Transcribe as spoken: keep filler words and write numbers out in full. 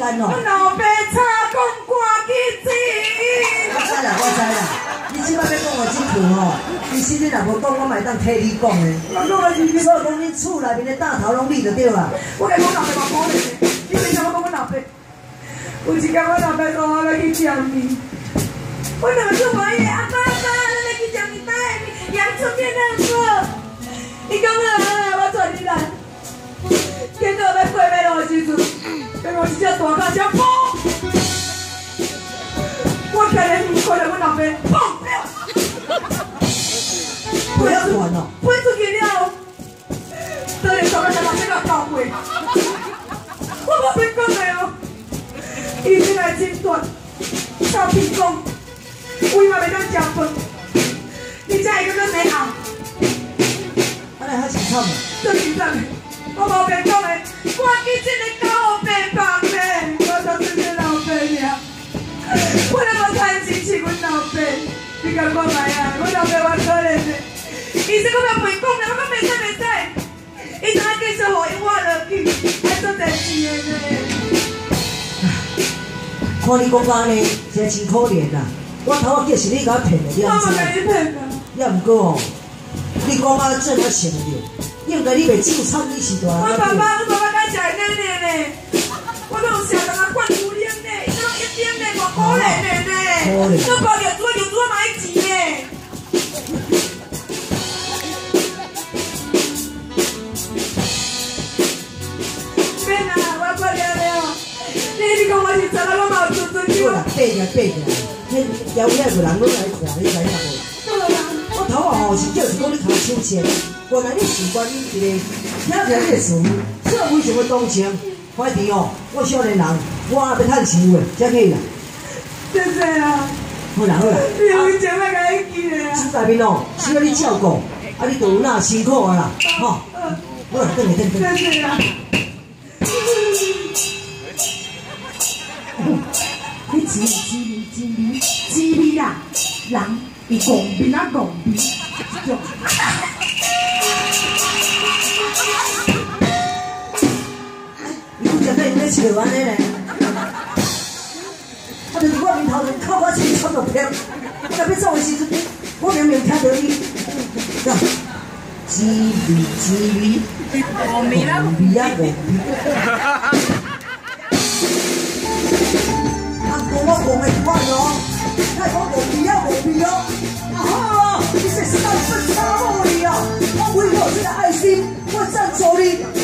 间哦。 我老爸差讲赶紧走。 我知啦，我知啦。你即摆要讲我真苦吼，其实你若无讲，我嘛会当替你讲的。 我讲的是， 所以讲恁厝内面的大头拢你就对啦。 我甲我老爸话可怜的，你为什么讲我老爸？有一天我老爸说我要去吃面，我两个做朋友，阿爸阿爸，咱要去吃面，带洋葱面那个。伊讲啊，我带你来。结果要过马路的时阵，结果一只大卡车砰！我看见看到我老爸砰！ 不要管哦， 飞出去了，当然大卡车把这个搞过。我无变讲的哦，伊真来真短，臭屁讲，胃嘛袂当食饭，而且伊个在后。 安尼还是惨啊！ 最紧张的，我无变讲的，赶紧真个搞我变棒嘞！我都是个老爸呀，我那么贪钱饲阮老爸，你甲我来啊！我老爸我可怜的，伊说我要陪讲的，我讲袂使袂使，伊怎啊继续互伊活落去，还做代志的呢？ 看你讲安尼，真真可怜啦！我头仔计是你甲我骗的，你我嘛安怎？ 甲你骗啊！ 也毋过哦，你讲啊正啊想着，应该你袂只有惨你是大人。 我爸爸，我爸爸敢食奶奶呢？我都有想人家灌牛奶呢，伊都一点呢，偌可怜的呢。 可怜。 都包药猪，药猪嘛爱钱呢。免啦，我过了了。你你讲我是怎啊？我嘛有做做好啦，爬起来爬起来，迄摇遐个人拢来看，你知影无？我头啊吼是叫是讲你头手签，原来你是关于一个听起来你的词，这为什么动情？快点哦，我少年人，我也要趁钱的，才可以啦。 谢谢啊。 好啦好啦， 你有钱要甲伊记的啊。 厝内面哦需要你照顾，啊你就有那辛苦啊啦，吼。好啦，等下等下。 谢谢啊。 你滋滋味滋味滋味啦，人伊戆面啊戆面，种。 你不讲那你在笑安尼呢？啊，就是我面头前靠我钱差落偏，我若要走的时阵，我明明听到你，呀，滋味滋味， 戆面啦， 戆面啊戆面。我讲的快哦，那讲无必要无必要，啊好，你这是当真差无你啊！我为了这个爱心，我赞助你。